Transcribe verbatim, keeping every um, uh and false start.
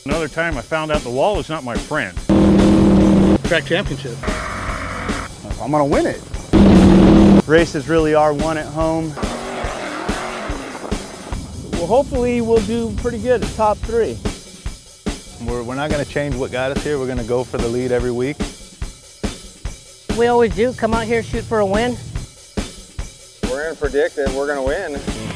Another time I found out the wall is not my friend. Track championship. I'm gonna win it. Races really are won at home. Well, hopefully we'll do pretty good at top three. We're, we're not gonna change what got us here. We're gonna go for the lead every week. We always do, come out here, shoot for a win. We're gonna predict that we're gonna win.